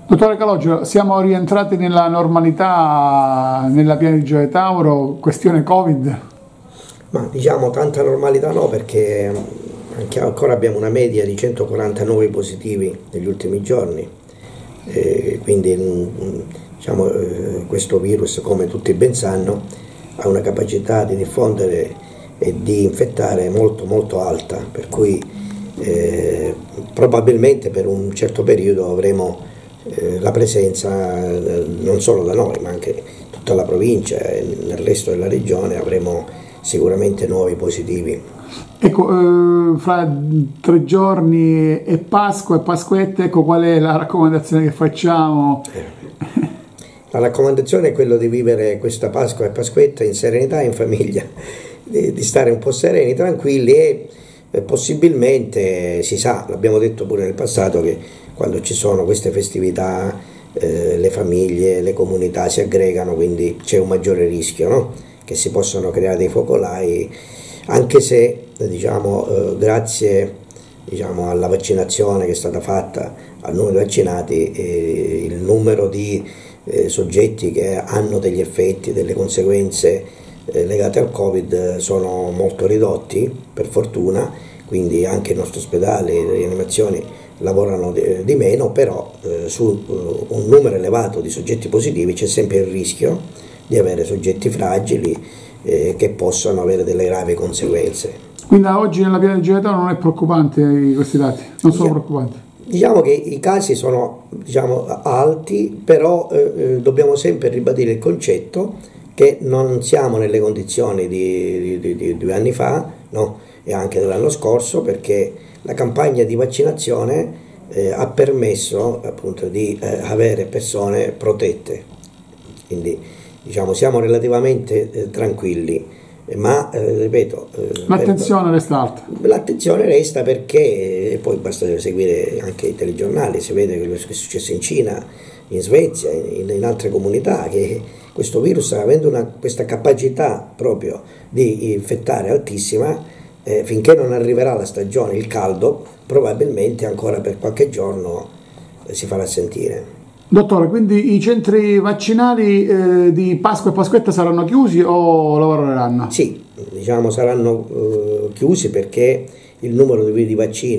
Dottore Calogero, siamo rientrati nella normalità nella piana di Gioia Tauro, questione Covid? Ma diciamo tanta normalità no, perché anche ancora abbiamo una media di 140 nuovi positivi negli ultimi giorni, quindi diciamo, questo virus, come tutti ben sanno, ha una capacità di diffondere e di infettare molto alta, per cui probabilmente per un certo periodo avremo la presenza non solo da noi ma anche tutta la provincia e nel resto della regione avremo sicuramente nuovi positivi. Ecco, fra 3 giorni è Pasqua e Pasquetta, ecco qual è la raccomandazione che facciamo? La raccomandazione è quella di vivere questa Pasqua e Pasquetta in serenità e in famiglia, di stare un po' sereni, tranquilli e possibilmente, si sa, l'abbiamo detto pure nel passato, che quando ci sono queste festività le famiglie, le comunità si aggregano, quindi c'è un maggiore rischio, no? Che si possono creare dei focolai, anche se diciamo, grazie alla vaccinazione che è stata fatta, al numero di vaccinati, il numero di soggetti che hanno degli effetti, delle conseguenze legate al Covid sono molto ridotti, per fortuna, quindi anche il nostro ospedale, le rianimazioni lavorano di meno, però su un numero elevato di soggetti positivi c'è sempre il rischio di avere soggetti fragili che possono avere delle gravi conseguenze. Quindi oggi nella piana di Gioia Tauro non è preoccupante questi dati? Non sono preoccupanti? Diciamo che i casi sono alti, però dobbiamo sempre ribadire il concetto che non siamo nelle condizioni di 2 anni fa, no? E anche dell'anno scorso, perché la campagna di vaccinazione ha permesso appunto di avere persone protette, quindi diciamo siamo relativamente tranquilli, ma ripeto, l'attenzione resta alta. L'attenzione resta, perché poi basta seguire anche i telegiornali, si vede quello che è successo in Cina, in Svezia, in altre comunità, che questo virus, avendo questa capacità proprio di infettare altissima, finché non arriverà la stagione, il caldo, probabilmente ancora per qualche giorno si farà sentire. Dottore, quindi i centri vaccinali di Pasqua e Pasquetta saranno chiusi o lavoreranno? Sì, diciamo saranno chiusi, perché il numero di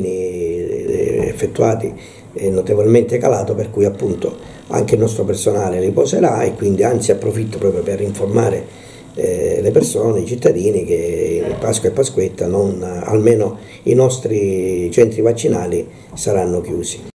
vaccini effettuati è notevolmente calato, per cui appunto anche il nostro personale riposerà, e quindi anzi approfitto proprio per informare le persone, i cittadini, che Pasqua e Pasquetta almeno i nostri centri vaccinali saranno chiusi.